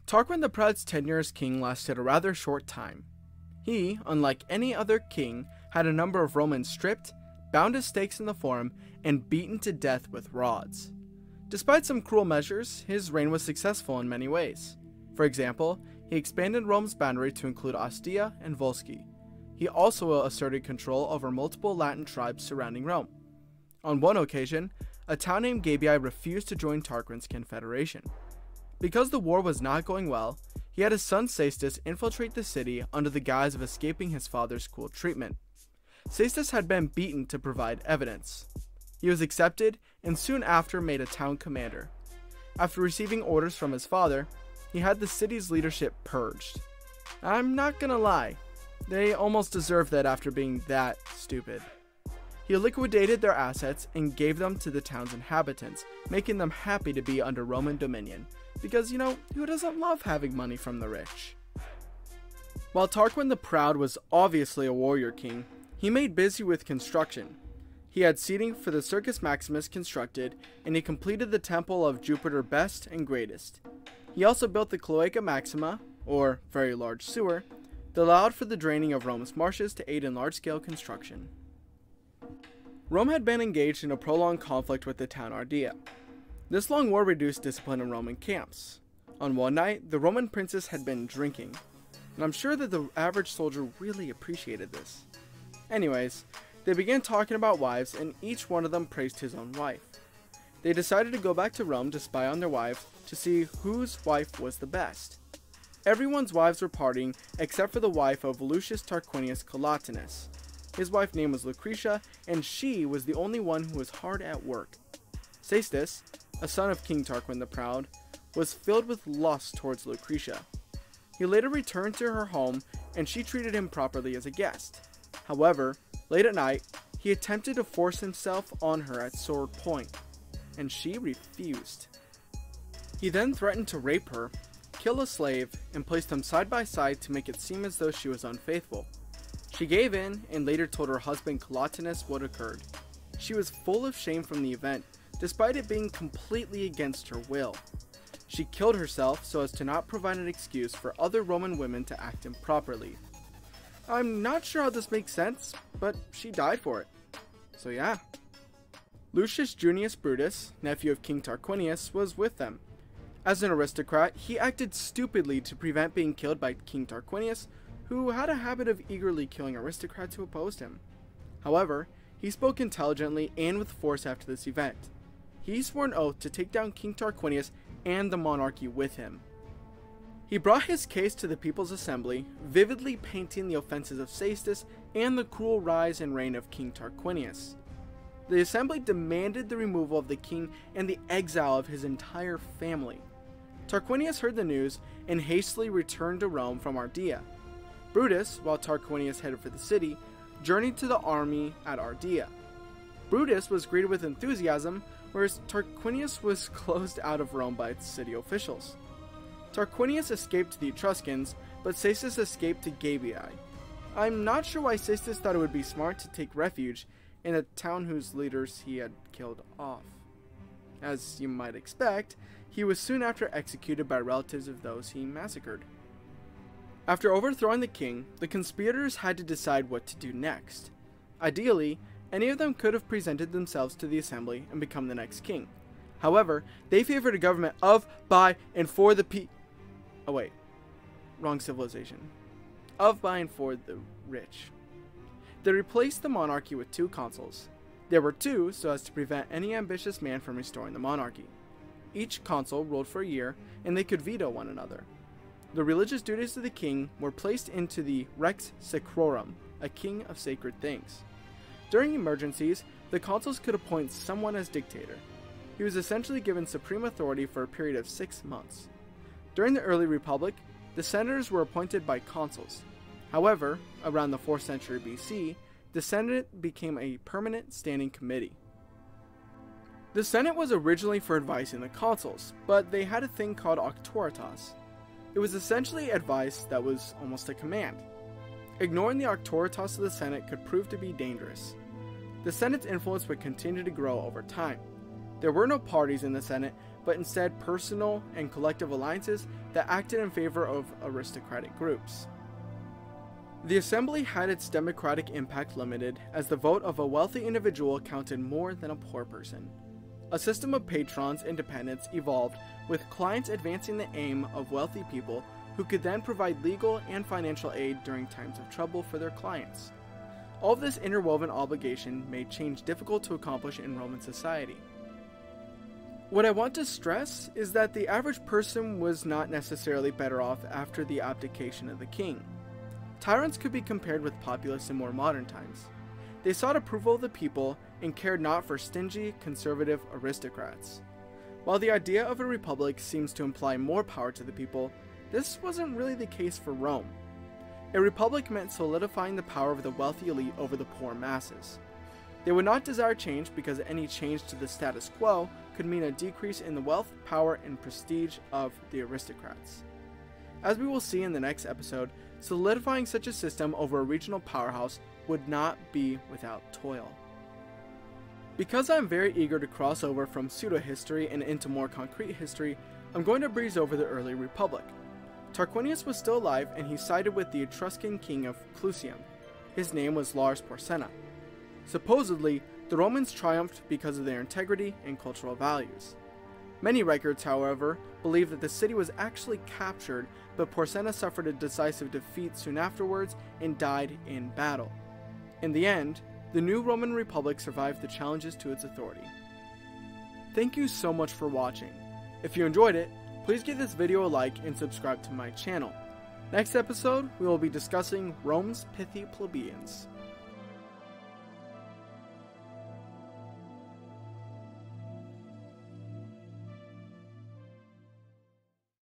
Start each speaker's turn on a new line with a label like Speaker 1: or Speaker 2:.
Speaker 1: Tarquin the Proud's tenure as king lasted a rather short time. He, unlike any other king, had a number of Romans stripped, bound to stakes in the Forum, and beaten to death with rods. Despite some cruel measures, his reign was successful in many ways. For example, he expanded Rome's boundary to include Ostia and Volsci. He also asserted control over multiple Latin tribes surrounding Rome. On one occasion, a town named Gabii refused to join Tarquin's confederation. Because the war was not going well, he had his son Sestus infiltrate the city under the guise of escaping his father's cruel treatment. Sestus had been beaten to provide evidence. He was accepted and soon after made a town commander. After receiving orders from his father, he had the city's leadership purged. I'm not gonna lie, they almost deserved that after being that stupid. He liquidated their assets and gave them to the town's inhabitants, making them happy to be under Roman dominion, because, who doesn't love having money from the rich? While Tarquin the Proud was obviously a warrior king, he made busy with construction. He had seating for the Circus Maximus constructed, and he completed the temple of Jupiter Best and Greatest. He also built the Cloaca Maxima, or very large sewer, that allowed for the draining of Rome's marshes to aid in large-scale construction. Rome had been engaged in a prolonged conflict with the town Ardea. This long war reduced discipline in Roman camps. On one night, the Roman princes had been drinking, and I'm sure that the average soldier really appreciated this. Anyways, they began talking about wives, and each one of them praised his own wife. They decided to go back to Rome to spy on their wives to see whose wife was the best. Everyone's wives were partying except for the wife of Lucius Tarquinius Collatinus. His wife's name was Lucretia, and she was the only one who was hard at work. Sestus, a son of King Tarquin the Proud, was filled with lust towards Lucretia. He later returned to her home, and she treated him properly as a guest. However, late at night, he attempted to force himself on her at sword point, and she refused. He then threatened to rape her, kill a slave, and place them side by side to make it seem as though she was unfaithful. She gave in and later told her husband Collatinus what occurred. She was full of shame from the event, despite it being completely against her will. She killed herself so as to not provide an excuse for other Roman women to act improperly. I'm not sure how this makes sense, but she died for it. So yeah. Lucius Junius Brutus, nephew of King Tarquinius, was with them. As an aristocrat, he acted stupidly to prevent being killed by King Tarquinius, who had a habit of eagerly killing aristocrats who opposed him. However, he spoke intelligently and with force after this event. He swore an oath to take down King Tarquinius and the monarchy with him. He brought his case to the People's Assembly, vividly painting the offenses of Sestus and the cruel rise and reign of King Tarquinius. The assembly demanded the removal of the king and the exile of his entire family. Tarquinius heard the news and hastily returned to Rome from Ardea. Brutus, while Tarquinius headed for the city, journeyed to the army at Ardea. Brutus was greeted with enthusiasm, whereas Tarquinius was closed out of Rome by its city officials. Tarquinius escaped to the Etruscans, but Sestus escaped to Gabii. I'm not sure why Sestus thought it would be smart to take refuge in a town whose leaders he had killed off. As you might expect, he was soon after executed by relatives of those he massacred. After overthrowing the king, the conspirators had to decide what to do next. Ideally, any of them could have presented themselves to the assembly and become the next king. However, they favored a government of, by, and for the Oh wait, wrong civilization. Of, by, and for the rich. They replaced the monarchy with 2 consuls. There were 2 so as to prevent any ambitious man from restoring the monarchy. Each consul ruled for a year, and they could veto one another. The religious duties of the king were placed into the Rex Sacrorum, a king of sacred things. During emergencies, the consuls could appoint someone as dictator. He was essentially given supreme authority for a period of 6 months. During the early republic, the senators were appointed by consuls. However, around the 4th century BC, the Senate became a permanent standing committee. The Senate was originally for advising the consuls, but they had a thing called auctoritas. It was essentially advice that was almost a command. Ignoring the auctoritas of the Senate could prove to be dangerous. The Senate's influence would continue to grow over time. There were no parties in the Senate, but instead personal and collective alliances that acted in favor of aristocratic groups. The assembly had its democratic impact limited, as the vote of a wealthy individual counted more than a poor person. A system of patrons and dependents evolved, with clients advancing the aim of wealthy people who could then provide legal and financial aid during times of trouble for their clients. All of this interwoven obligation made change difficult to accomplish in Roman society. What I want to stress is that the average person was not necessarily better off after the abdication of the king. Tyrants could be compared with populists in more modern times. They sought approval of the people and cared not for stingy, conservative aristocrats. While the idea of a republic seems to imply more power to the people, this wasn't really the case for Rome. A republic meant solidifying the power of the wealthy elite over the poor masses. They would not desire change because any change to the status quo could mean a decrease in the wealth, power, and prestige of the aristocrats. As we will see in the next episode, solidifying such a system over a regional powerhouse would not be without toil. Because I am very eager to cross over from pseudo-history and into more concrete history, I'm going to breeze over the early republic. Tarquinius was still alive, and he sided with the Etruscan king of Clusium. His name was Lars Porsena. Supposedly, the Romans triumphed because of their integrity and cultural values. Many records, however, believe that the city was actually captured, but Porsena suffered a decisive defeat soon afterwards and died in battle. In the end, the new Roman Republic survived the challenges to its authority. Thank you so much for watching. If you enjoyed it, please give this video a like and subscribe to my channel. Next episode, we will be discussing Rome's pithy plebeians.